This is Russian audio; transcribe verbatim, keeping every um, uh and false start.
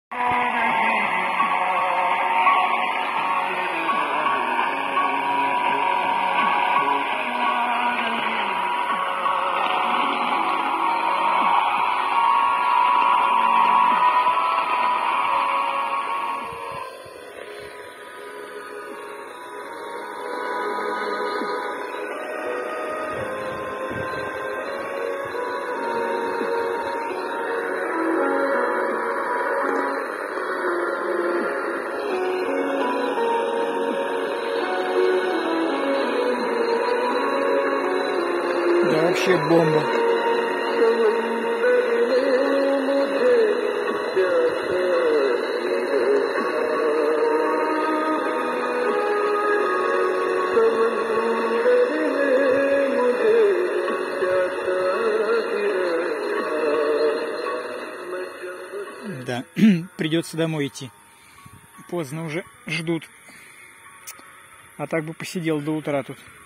Да вообще бомба. Да, придется домой идти. Поздно уже, ждут. А так бы посидел до утра тут.